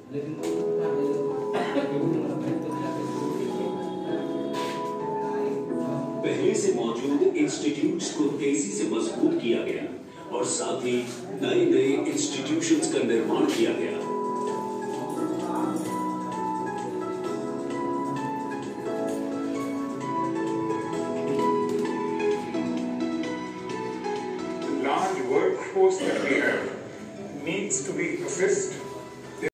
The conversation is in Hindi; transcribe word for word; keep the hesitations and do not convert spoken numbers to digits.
पहले से मौजूद इंस्टीट्यूट्स को तेजी से मजबूत किया गया और साथ ही नए नए इंस्टीट्यूशंस का निर्माण किया गया। The large workforce that we have needs to be assessed